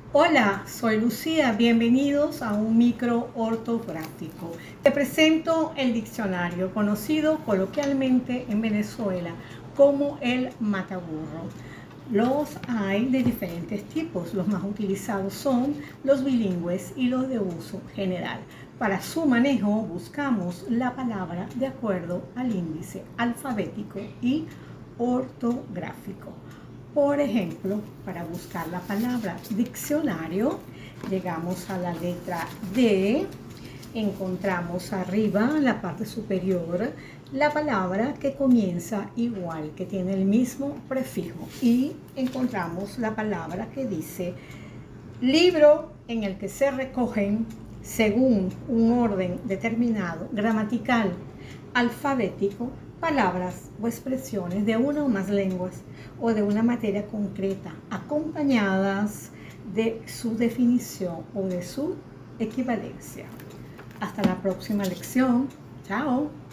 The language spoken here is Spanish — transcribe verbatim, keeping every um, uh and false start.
Hola, soy Lucía, bienvenidos a un micro ortográfico. Te presento el diccionario, conocido coloquialmente en Venezuela como el mataburro. Los hay de diferentes tipos, los más utilizados son los bilingües y los de uso general. Para su manejo buscamos la palabra de acuerdo al índice alfabético y ortográfico. Por ejemplo, para buscar la palabra diccionario, llegamos a la letra D, encontramos arriba, en la parte superior, la palabra que comienza igual, que tiene el mismo prefijo, y encontramos la palabra que dice libro, en el que se recogen, según un orden determinado, gramatical, alfabético, palabras o expresiones de una o más lenguas o de una materia concreta, acompañadas de su definición o de su equivalencia. Hasta la próxima lección. Chao.